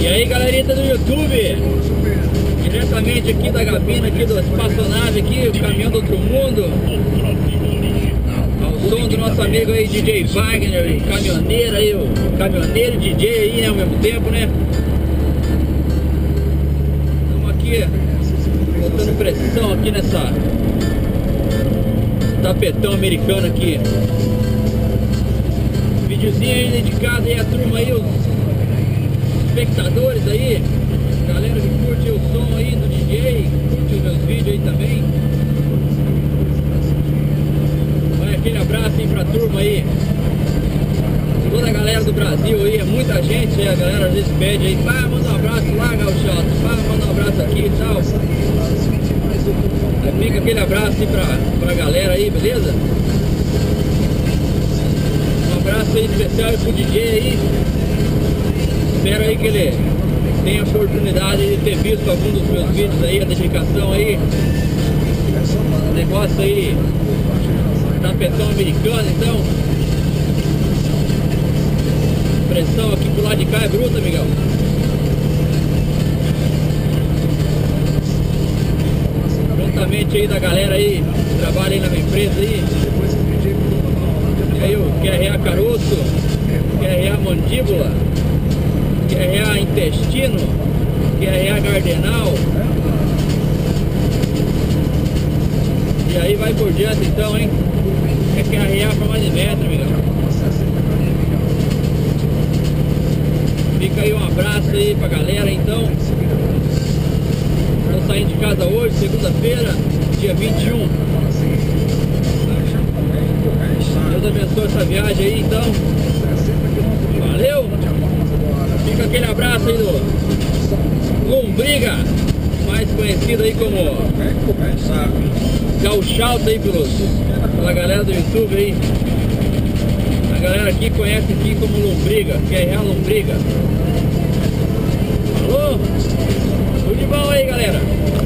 E aí, galerinha do YouTube, diretamente aqui da gabina, aqui do espaçonave, aqui, o caminhão do outro mundo, ao som do nosso amigo aí, DJ Wagner, caminhoneiro aí, o caminhoneiro DJ aí, né, ao mesmo tempo, né? Estamos aqui, botando pressão aqui nessa tapetão americano aqui. Videozinho aí dedicado aí à turma aí, os espectadores aí, galera que curte o som aí do DJ, curte os meus vídeos aí também. Vai aquele abraço aí pra turma aí, toda a galera do Brasil aí, é muita gente aí, a galera às vezes pede aí, pá, manda um abraço lá, Gauchoto, pá, manda um abraço aqui e tal. Aí fica aquele abraço aí pra galera aí, beleza? Um abraço aí especial aí pro DJ aí. Espero aí que ele tenha a oportunidade de ter visto algum dos meus vídeos aí, a dedicação aí. O negócio aí, tapetão americano, então. Pressão aqui pro lado de cá é bruta, amigão. Prontamente aí da galera aí, que trabalha aí na minha empresa aí. E aí o QRA caroço, QRA mandíbula, QRA intestino, QRA gardenal. E aí vai por diante então, hein? É QRA para mais de metro, amigão. Fica aí um abraço aí pra galera então. Tô saindo de casa hoje, segunda-feira, dia 21. Deus abençoe essa viagem aí então. Valeu! Fica aquele abraço aí do Lombriga, mais conhecido aí como Gauchoto aí pela galera do YouTube aí. A galera aqui conhece aqui como Lombriga, que é real Lombriga. Falou? Tudo de bom aí, galera.